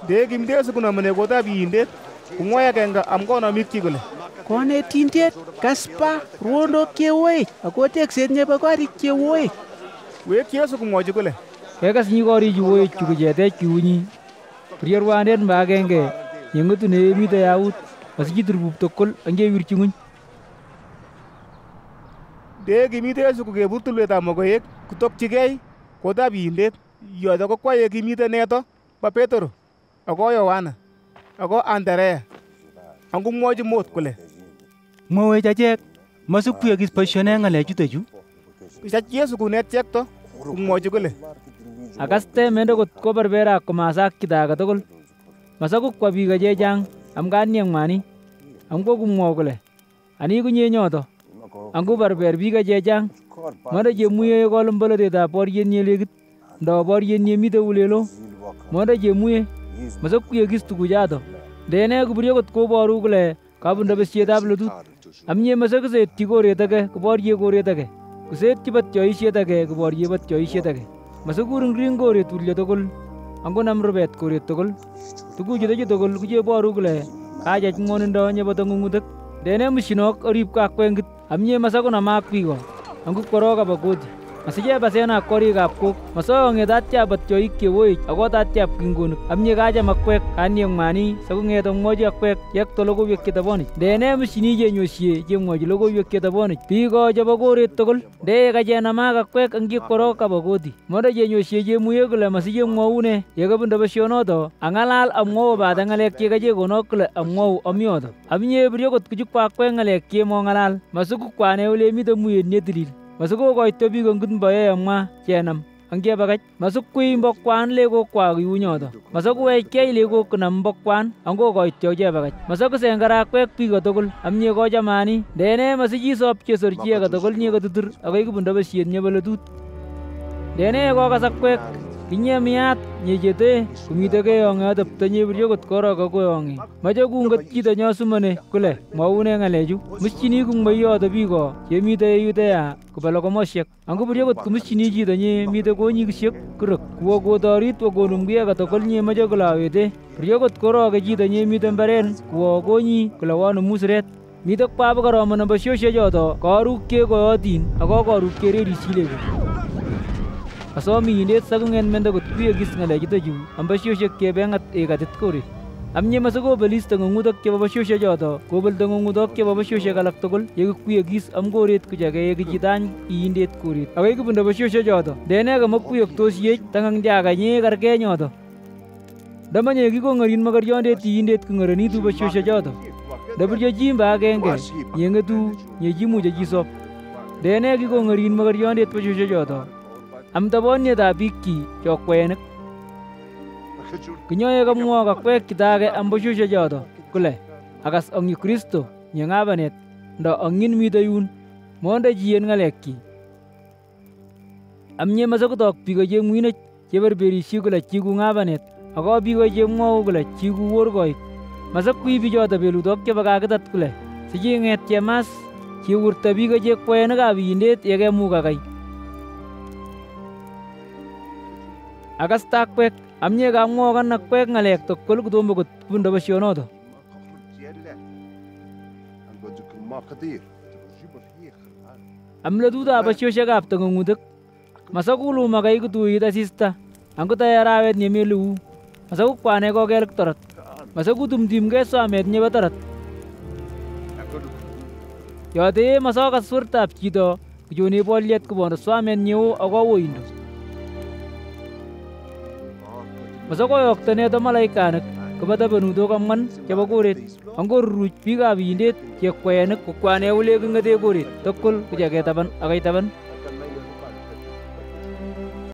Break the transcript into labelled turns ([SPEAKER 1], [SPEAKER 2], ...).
[SPEAKER 1] De kimte sikunamune kotab iindet, kung'oy agenge amkonomikchi kole.
[SPEAKER 2] Konetindet, Kaspa, ruondok chewoech, ako tekset nebo korik chewoech.
[SPEAKER 1] Wek Yesu kumwochi kole.
[SPEAKER 3] Kekas nyi korik chuwoech chu kichetech kiunyi. Prie rwandet mba agenge yeng'etune emite yaut, masikitur bup tokol angewirchi ng'uny.
[SPEAKER 1] De kimite Yesu kokebur tulwetab mogoek kutokchigei kotab iindet, yoto kokwaye kimite neto bo Petero, ako Yohana, ako Anderea. Angumwochi mot kole.
[SPEAKER 4] Mwowech achek, masukuyokis boisionik ng'alechutochu.
[SPEAKER 1] Kisach Yesu kunet chekto, kumwochi kole.
[SPEAKER 3] Akaste mende kot koberbera komasak kita age tugul. Masakukwa biik chechang amkanieng mwani. Amko kumwo kole. Ani kunye nyoto. Angu barber biik chechang. Mande chemuye kolum bolotetab boriet nye legit. Ndo boriet nye mite ulelo. Mande chemuye. Masakuyokis tukuchato. Dene kuburie kot koboru kole kabundo besietab lutut. Amye masakisetyi koret age koborie koret age. Kusetyi batyoisiet age koborie batyoisiet age. Masukuringring koret tulyo tugul. Angonam rubet koret tugul. Tukuchutochu tugul kucheboru kole kachach ng'wonindo nebo tang'ung'utik. Dene mishinok orib kakwengit. Amye masakunamak biko. Angu korok aba koti. Masiche basenak korikab kok. Masokong'et atyab batyoik chewoich akot atyab kingonik. Amye kacham akwek kanieng mwani sakung'et amwochi akwek yekto logoiwek chetabonich. Dene mishini chenyosie chemwochi logoiwek chetabonich. Biko chebo koret tugul. Dee kachenamak akwek ang korok aba koti. Mondo chenyosie chemuye kole masiche mwaune yekabundo besyonoto ang'alal amwou bate ng'alek chekachekonok kole amwou amyoto. Amye biryo kot kuchukwa akwek ng'alek chemong'alal. Masukukwane ole mite muyet netilil. Masukokoito biko ngut mboyoe amwa chenam angebakach. Masukwii mbokwan legokwa kuyunyoto. Masakuwechkei legok kunam mbokwan angokoito chebakach. Masakusengarakwek biko tugul amye kochamani. Dene masichisop chesorchi age tugul nye kotutur akoi kibundo besiet nye bolotut. Dene kokas akwek kinye miyat nye chete kumite keyong'e atepto nye biryo kot korok akoyong'e. Mache kungot chito nyo sumone kole mwaune ng'alechu. Muschini kung'moiyoto biko chemite yuteya kubalo komosyek. Angu biryo kot kumuschini chito nye mite konyikisiek kurok. Kuwo kotorit wakonumki age tugul nye mache kulawete. Biryo kot koroke chito nye mite mbaren kuwo konyi kole wanumu siret. Mite kwabo koromono bosyosiechoto koruk kekoyotin ako koruk kererisilego. Asomi indet sakung'et mende kot kuyekis ng'alechutochu ambosyosiek chebeng'at ekatit koret. Amye masikobelis tang'ung'utok chebo bosyosiechoto kobel tang'ung'utok chebo bosyosiek alak tugul yekikuyekis am koret kuchake yekichitany iindet koret. Akoi kibundo bosyosiechoto dene kamakuyoktosyech tang'ang chakanye kargei nyoto. Ndamanye kikong'orin mokoriondet iindet king'oronitu bosyosiechoto. Ndabiryo chi mba agenge nyeng'etu nyechimuche chisop. Dene kikong'orin mokoriondet bosyosiechoto. Amtabonyetab biikchi chokwenik. Kinyoe kamwo kakwek chitage ambosyosiechoto kole akas ong'yu Kristo nye ng'abanet ndo ong'in mito yun monde chien ng'alekchi. Amye masakutok biko chemwinech cheberberishi kole chiku ng'abanet ako biko chemwou kole chiku workoik. Masakwi bichoto belutok chebo kakitat kole siching'et chemas chewurto biko chekwenikab iindet yekemukakay. Akasta akwek amye kamwokan akwek ng'alek tugul kotomo kot kibundo besyonoto. Amletutab bosyosiekab tang'ung'utik. Masakulumakay kutuit asista angkotoi arawet nyemelu. Masakukwane kokelik torot. Masakutumtimgei somet nyebo torot. Yotee masokas wertab chito kuchone bolyet kobondo swamet nyeo ako woindo. Masakoyokto neto malaikanik kobo tabanutok ang'wan chebo koret angoruruch biikab iindet chekwenik kokwane ule king'ete koret tugul kuchake taban akoi taban.